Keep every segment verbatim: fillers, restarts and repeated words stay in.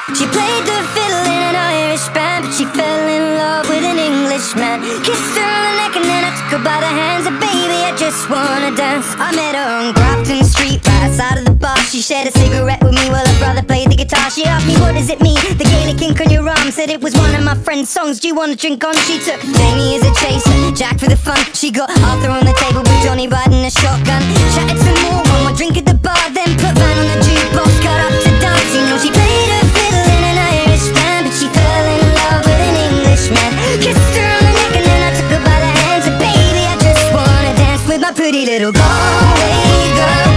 She played the fiddle in an Irish band, but she fell in love with an Englishman. Kissed her on the neck and then I took her by the hands, and baby, I just wanna dance. I met her on Grafton Street, right outside of the bar. She shared a cigarette with me while her brother played the guitar. She asked me, what does it mean, the Gaelic ink on your arm? Said it was one of my friend's songs. Do you wanna drink on? She took Jamie as a chaser, Jack for the fun. She got Arthur on the table with Johnny riding a shotgun. Chatted some more, one more drink at the bar, then put Van on the jukebox, got up to dance. You know she played her fiddle in an Irish band, but she fell in love with an Englishman. Kissed her on the neck and then I took her by the hands, and baby, I just wanna dance with my pretty little Galway girl.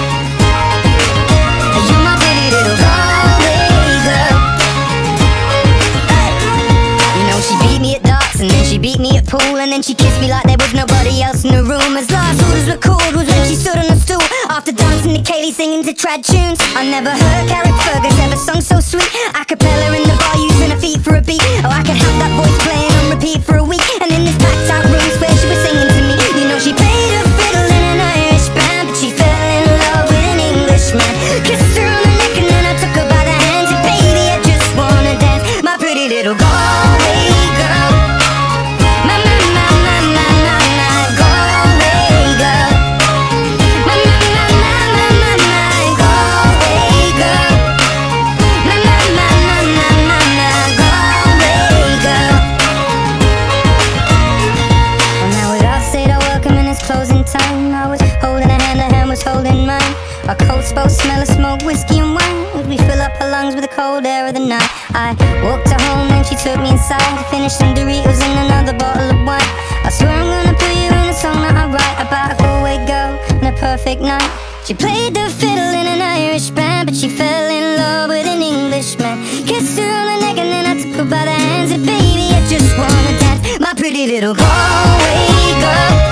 You're my pretty little Galway girl. Hey. You know she beat me at darts and then she beat me at pool, and then she kissed me like there was nobody else in the room. As last orders were called was when she stood on a stool after dancing to Kaylee singing to trad tunes. I never heard Carrick Fergus ever sung so sweet. A cappella in the bar using her feet for a beat. Oh, I could have that voice playing on repeat for a week. And in this packed out room where she was singing to me. You know she played her fiddle in an Irish band, but she fell in love with an Englishman. Kissed her on the neck and then I took her by the hands, and baby, I just wanna dance, my pretty little Galway girl. My, my, my, my, my, my, my Galway girl. My, my, my, my, my, my, my Galway girl. My, my, my, my, my, my, my Galway girl. Well, now we'd all said our welcome and it's closing time. I was holding her hand, her hand was holding mine. Our coats both smell of smoke, whiskey and wine, as we fill up her lungs with the cold air of the night. I walked her home and she took me inside to finish some Doritos and another bottle of wine. I swear I'm gonna put you in a song that I write about a Galway girl and a perfect night. She played the fiddle in an Irish band, but she fell in love with an Englishman. Kissed her on the neck and then I took her by the hands, and baby, I just wanna dance, my pretty little Galway girl.